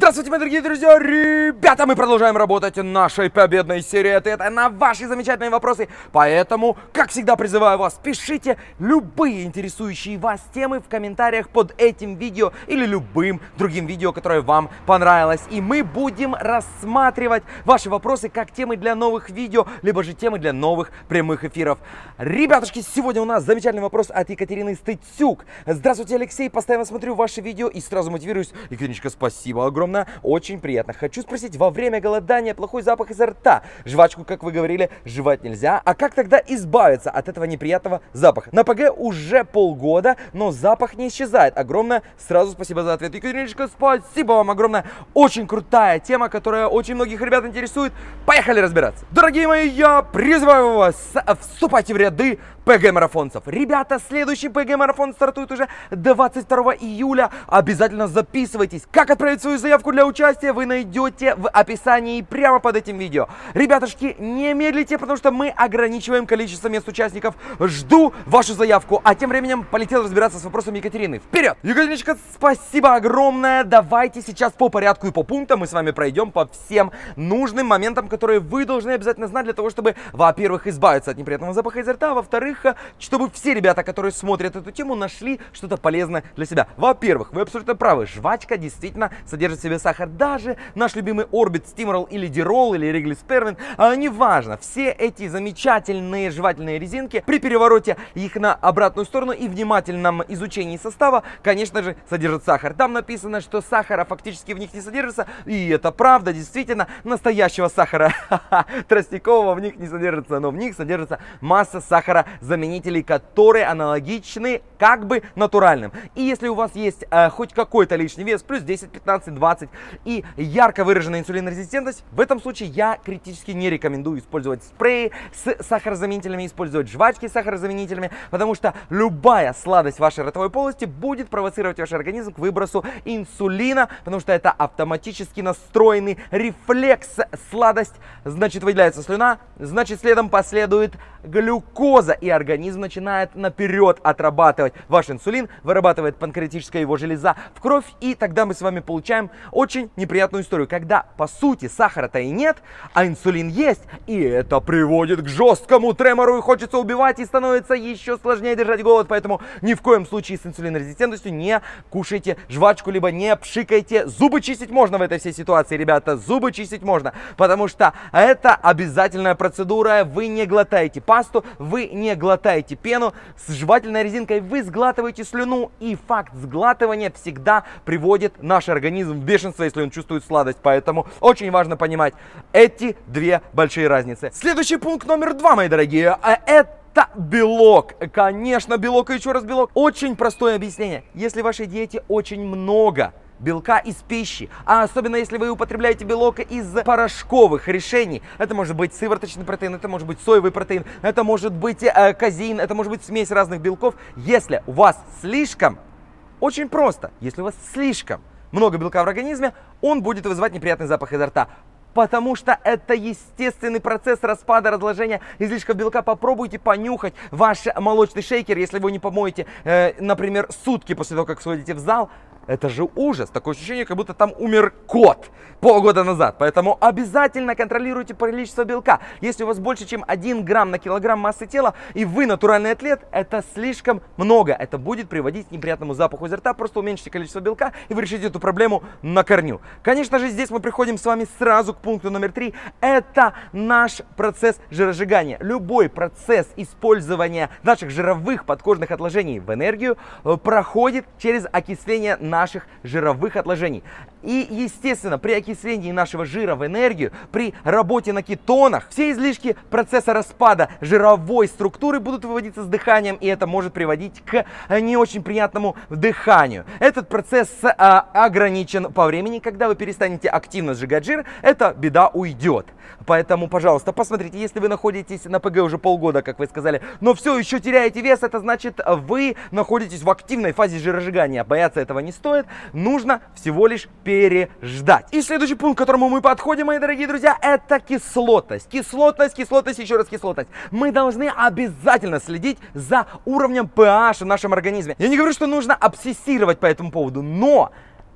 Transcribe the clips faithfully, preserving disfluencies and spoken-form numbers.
Здравствуйте, мои дорогие друзья! Ребята, мы продолжаем работать нашей победной серии ответа на ваши замечательные вопросы. Поэтому, как всегда, призываю вас, пишите любые интересующие вас темы в комментариях под этим видео или любым другим видео, которое вам понравилось. И мы будем рассматривать ваши вопросы как темы для новых видео, либо же темы для новых прямых эфиров. Ребятушки, сегодня у нас замечательный вопрос от Екатерины Стыцюк. Здравствуйте, Алексей, постоянно смотрю ваши видео и сразу мотивируюсь. Екатериночка, спасибо огромное, очень приятно. Хочу спросить, во время голодания плохой запах изо рта. Жвачку, как вы говорили, жевать нельзя. А как тогда избавиться от этого неприятного запаха? На ПГ уже полгода, но запах не исчезает. Огромное сразу спасибо за ответ. Екатериночка, спасибо вам огромное. Очень крутая тема, которая очень многих ребят интересует. Поехали разбираться. Дорогие мои, я призываю вас, вступайте в ряды ПГ-марафонцев. Ребята, следующий ПГ-марафон стартует уже двадцать второго июля. Обязательно записывайтесь. Как отправить свою заявку для участия, вы найдете в описании прямо под этим видео. Ребятушки, не медлите, потому что мы ограничиваем количество мест участников. Жду вашу заявку. А тем временем полетел разбираться с вопросами Екатерины. Вперед! Екатериночка, спасибо огромное. Давайте сейчас по порядку и по пунктам мы с вами пройдем по всем нужным моментам, которые вы должны обязательно знать для того, чтобы, во-первых, избавиться от неприятного запаха изо рта, а во-вторых, чтобы все ребята, которые смотрят эту тему, нашли что-то полезное для себя. Во-первых, вы абсолютно правы, жвачка действительно содержит в себе сахар. Даже наш любимый Orbit, Steamroll или Дирол или Wrigley Spearmint, а, неважно, все эти замечательные жевательные резинки, при перевороте их на обратную сторону и внимательном изучении состава, конечно же, содержат сахар. Там написано, что сахара фактически в них не содержится, и это правда, действительно, настоящего сахара тростникового в них не содержится, но в них содержится масса сахара заменителей, которые аналогичны как бы натуральным. И если у вас есть э, хоть какой-то лишний вес, плюс десять, пятнадцать, двадцать, и ярко выраженная инсулинорезистентность, в этом случае я критически не рекомендую использовать спреи с сахарозаменителями, использовать жвачки с сахарозаменителями, потому что любая сладость вашей ротовой полости будет провоцировать ваш организм к выбросу инсулина, потому что это автоматически настроенный рефлекс. Сладость, значит, выделяется слюна, значит, следом последует глюкоза, и организм начинает наперед отрабатывать ваш инсулин, вырабатывает панкреатическая его железа в кровь, и тогда мы с вами получаем очень неприятную историю, когда по сути сахара-то и нет, а инсулин есть, и это приводит к жесткому тремору, и хочется убивать, и становится еще сложнее держать голод, поэтому ни в коем случае с инсулинорезистентностью не кушайте жвачку, либо не пшикайте. Зубы чистить можно в этой всей ситуации, ребята, зубы чистить можно, потому что это обязательная процедура, вы не глотаете пасту, вы не глотаете пену, с жевательной резинкой вы сглатываете слюну, и факт сглатывания всегда приводит наш организм в бешенство, если он чувствует сладость, поэтому очень важно понимать эти две большие разницы. Следующий пункт номер два, мои дорогие, это белок. Конечно, белок и еще раз белок. Очень простое объяснение. Если в вашей диете очень много белка из пищи, а особенно если вы употребляете белок из порошковых решений, это может быть сывороточный протеин, это может быть соевый протеин, это может быть э, казеин, это может быть смесь разных белков. Если у вас слишком, очень просто, если у вас слишком много белка в организме, он будет вызывать неприятный запах изо рта. Потому что это естественный процесс распада, разложения излишков белка. Попробуйте понюхать ваш молочный шейкер, если вы не помоете, э, например, сутки после того, как сходите в зал. Это же ужас. Такое ощущение, как будто там умер кот полгода назад. Поэтому обязательно контролируйте количество белка. Если у вас больше, чем один грамм на килограмм массы тела, и вы натуральный атлет, это слишком много. Это будет приводить к неприятному запаху изо рта. Просто уменьшите количество белка, и вы решите эту проблему на корню. Конечно же, здесь мы приходим с вами сразу к пункту номер три. Это наш процесс жиросжигания. Любой процесс использования наших жировых подкожных отложений в энергию проходит через окисление на наших жировых отложений. И, естественно, при окислении нашего жира в энергию, при работе на кетонах, все излишки процесса распада жировой структуры будут выводиться с дыханием, и это может приводить к не очень приятному дыханию. Этот процесс а, ограничен по времени. Когда вы перестанете активно сжигать жир, эта беда уйдет. Поэтому, пожалуйста, посмотрите, если вы находитесь на ПГ уже полгода, как вы сказали, но все еще теряете вес, это значит, вы находитесь в активной фазе жиросжигания. Бояться этого не стоит. Нужно всего лишь переждать. И следующий пункт, к которому мы подходим, мои дорогие друзья, это кислотность. Кислотность, кислотность, еще раз кислотность. Мы должны обязательно следить за уровнем pH в нашем организме. Я не говорю, что нужно обсессировать по этому поводу, но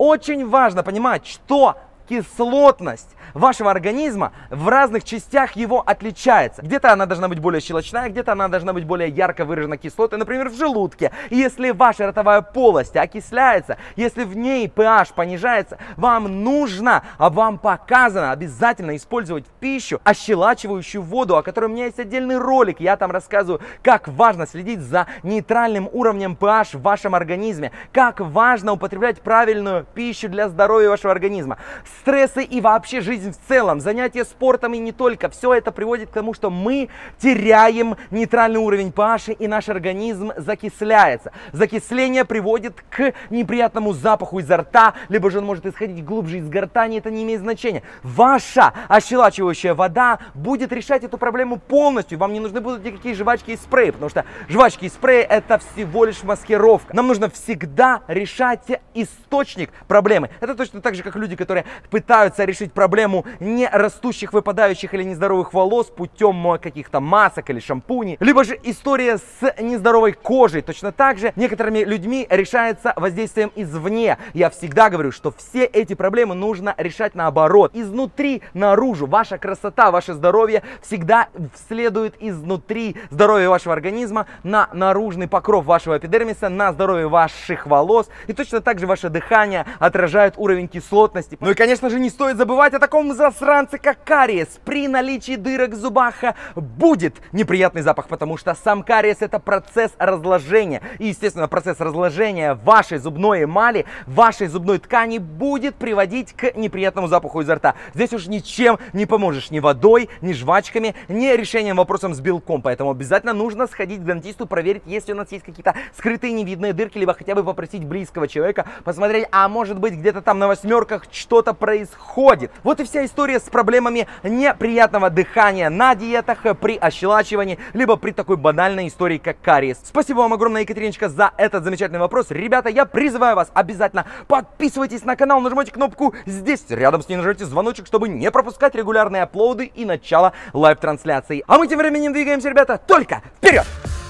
Очень важно понимать, что кислотность вашего организма в разных частях его отличается. Где-то она должна быть более щелочная, где-то она должна быть более ярко выражена кислотой, например, в желудке. И если ваша ротовая полость окисляется, если в ней pH понижается, вам нужно, а вам показано обязательно использовать в пищу ощелачивающую воду, о которой у меня есть отдельный ролик. Я там рассказываю, как важно следить за нейтральным уровнем pH в вашем организме, как важно употреблять правильную пищу для здоровья вашего организма. Стрессы и вообще жизнь в целом, занятия спортом и не только, все это приводит к тому, что мы теряем нейтральный уровень pH и наш организм закисляется. Закисление приводит к неприятному запаху изо рта, либо же он может исходить глубже из гортани, это не имеет значения. Ваша ощелачивающая вода будет решать эту проблему полностью, вам не нужны будут никакие жвачки и спреи, потому что жвачки и спреи это всего лишь маскировка. Нам нужно всегда решать источник проблемы. Это точно так же, как люди, которые пытаются решить проблему не растущих, выпадающих или нездоровых волос путем каких-то масок или шампуней. Либо же история с нездоровой кожей. Точно так же некоторыми людьми решается воздействием извне. Я всегда говорю, что все эти проблемы нужно решать наоборот. Изнутри наружу. Ваша красота, ваше здоровье всегда следует изнутри здоровья вашего организма на наружный покров вашего эпидермиса, на здоровье ваших волос. И точно так же ваше дыхание отражает уровень кислотности. Ну и, конечно же, не стоит забывать о таком засранце, как кариес. При наличии дырок в зубах будет неприятный запах, потому что сам кариес это процесс разложения. И, естественно, процесс разложения вашей зубной эмали, вашей зубной ткани будет приводить к неприятному запаху изо рта. Здесь уж ничем не поможешь, ни водой, ни жвачками, ни решением вопросом с белком. Поэтому обязательно нужно сходить к дантисту, проверить, если у нас есть какие-то скрытые невидные дырки, либо хотя бы попросить близкого человека посмотреть, а может быть где-то там на восьмерках что-то происходит. Вот и вся история с проблемами неприятного дыхания на диетах, при ощелачивании, либо при такой банальной истории, как кариес. Спасибо вам огромное, Екатериночка, за этот замечательный вопрос. Ребята, я призываю вас обязательно подписывайтесь на канал, нажимайте кнопку здесь, рядом с ней нажимайте звоночек, чтобы не пропускать регулярные аплоды и начало лайв-трансляции. А мы тем временем двигаемся, ребята, только вперед!